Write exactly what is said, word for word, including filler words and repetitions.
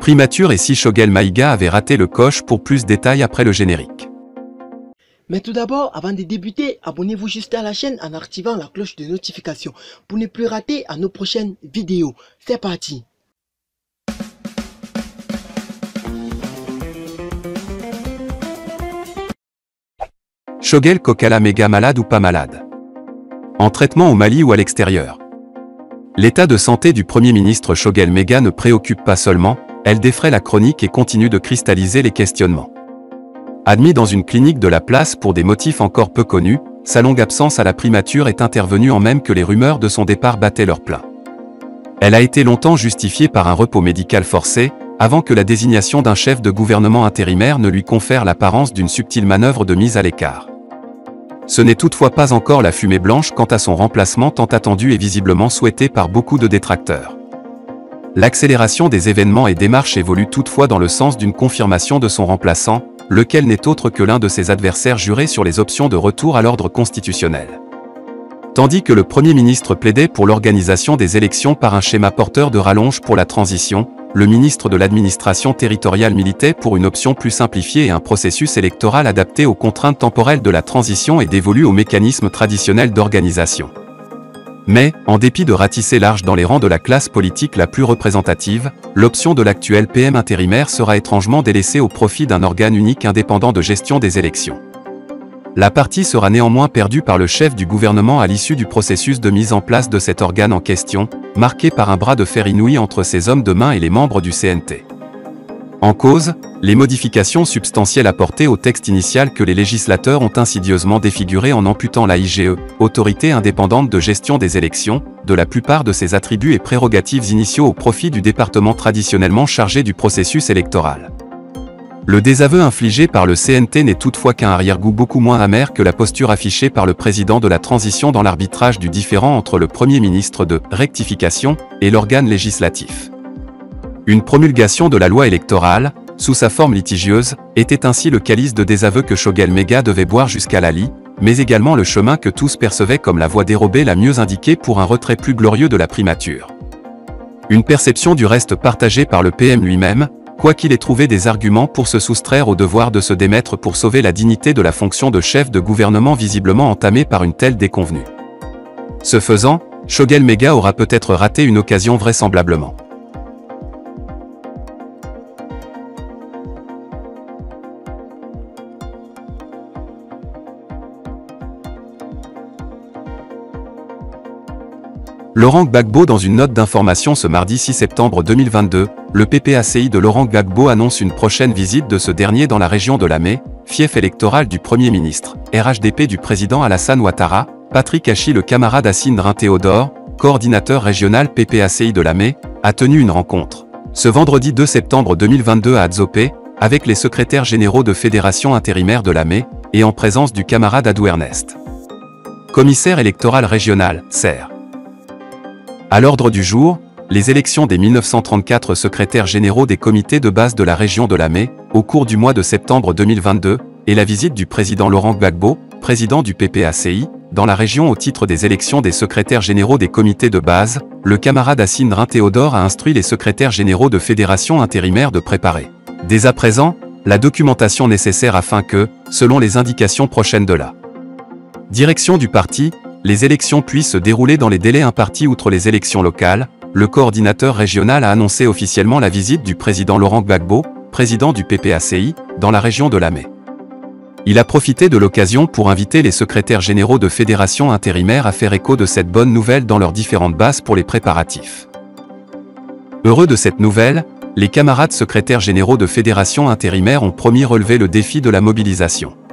Primature et si Choguel Maïga avait raté le coche. Pour plus de détails après le générique. Mais tout d'abord, avant de débuter, abonnez-vous juste à la chaîne en activant la cloche de notification pour ne plus rater à nos prochaines vidéos. C'est parti! Choguel Kokala méga malade ou pas malade? En traitement au Mali ou à l'extérieur? L'état de santé du Premier ministre Choguel Maïga ne préoccupe pas seulement, elle défraie la chronique et continue de cristalliser les questionnements. Admis dans une clinique de la place pour des motifs encore peu connus, sa longue absence à la primature est intervenue en même que les rumeurs de son départ battaient leur plein. Elle a été longtemps justifiée par un repos médical forcé, avant que la désignation d'un chef de gouvernement intérimaire ne lui confère l'apparence d'une subtile manœuvre de mise à l'écart. Ce n'est toutefois pas encore la fumée blanche quant à son remplacement tant attendu et visiblement souhaité par beaucoup de détracteurs. L'accélération des événements et démarches évolue toutefois dans le sens d'une confirmation de son remplaçant, lequel n'est autre que l'un de ses adversaires jurés sur les options de retour à l'ordre constitutionnel. Tandis que le Premier ministre plaidait pour l'organisation des élections par un schéma porteur de rallonge pour la transition, le ministre de l'administration territoriale militait pour une option plus simplifiée et un processus électoral adapté aux contraintes temporelles de la transition et dévolu aux mécanismes traditionnels d'organisation. Mais, en dépit de ratisser large dans les rangs de la classe politique la plus représentative, l'option de l'actuel P M intérimaire sera étrangement délaissée au profit d'un organe unique indépendant de gestion des élections. La partie sera néanmoins perdue par le chef du gouvernement à l'issue du processus de mise en place de cet organe en question, marqué par un bras de fer inouï entre ses hommes de main et les membres du C N T. En cause, les modifications substantielles apportées au texte initial que les législateurs ont insidieusement défiguré en amputant la I G E, autorité indépendante de gestion des élections, de la plupart de ses attributs et prérogatives initiaux au profit du département traditionnellement chargé du processus électoral. Le désaveu infligé par le C N T n'est toutefois qu'un arrière-goût beaucoup moins amer que la posture affichée par le président de la transition dans l'arbitrage du différend entre le Premier ministre de « rectification » et l'organe législatif. Une promulgation de la loi électorale, sous sa forme litigieuse, était ainsi le calice de désaveu que Choguel Maïga devait boire jusqu'à Lali, mais également le chemin que tous percevaient comme la voie dérobée la mieux indiquée pour un retrait plus glorieux de la primature. Une perception du reste partagée par le P M lui-même, quoiqu'il ait trouvé des arguments pour se soustraire au devoir de se démettre pour sauver la dignité de la fonction de chef de gouvernement visiblement entamée par une telle déconvenue. Ce faisant, Choguel Maïga aura peut-être raté une occasion vraisemblablement. Laurent Gbagbo. Dans une note d'information ce mardi six septembre deux mille vingt-deux, le P P A C I de Laurent Gbagbo annonce une prochaine visite de ce dernier dans la région de Lamé, fief électoral du Premier ministre, R H D P du président Alassane Ouattara. Patrick Hachi, le camarade Assine Rin Théodore, coordinateur régional P P A C I de Lamé, a tenu une rencontre, ce vendredi deux septembre deux mille vingt-deux à Adzopé, avec les secrétaires généraux de fédération intérimaire de Lamé, et en présence du camarade Adou Ernest, commissaire électoral régional, C E R. À l'ordre du jour, les élections des mille neuf cent trente-quatre secrétaires généraux des comités de base de la région de Lamé, au cours du mois de septembre deux mille vingt-deux, et la visite du président Laurent Gbagbo, président du P P A C I, dans la région au titre des élections des secrétaires généraux des comités de base, le camarade Assine Rin Théodore a instruit les secrétaires généraux de fédération intérimaire de préparer, dès à présent, la documentation nécessaire afin que, selon les indications prochaines de la direction du parti, les élections puissent se dérouler dans les délais impartis. Outre les élections locales, le coordinateur régional a annoncé officiellement la visite du président Laurent Gbagbo, président du P P A C I, dans la région de Lamé. Il a profité de l'occasion pour inviter les secrétaires généraux de fédération intérimaire à faire écho de cette bonne nouvelle dans leurs différentes bases pour les préparatifs. Heureux de cette nouvelle, les camarades secrétaires généraux de fédération intérimaire ont promis relever le défi de la mobilisation.